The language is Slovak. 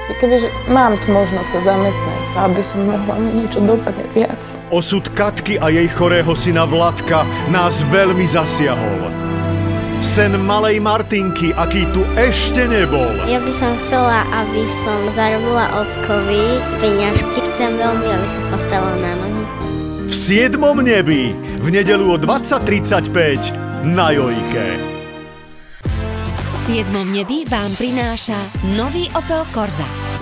Kebyže mám tu možnosť sa zamestnať, aby som mohla niečo dopadať viac. Osud Katky a jej chorého syna Vladka nás veľmi zasiahol. Sen malej Martinky, aký tu ešte nebol. Ja by som chcela, aby som zarobila ockovi peňažky. Chcem veľmi, aby som postala na nohy. V 7. nebi v nedeľu o 20:35 na Jojke. V 7. nebi vám prináša nový Opel Corsa.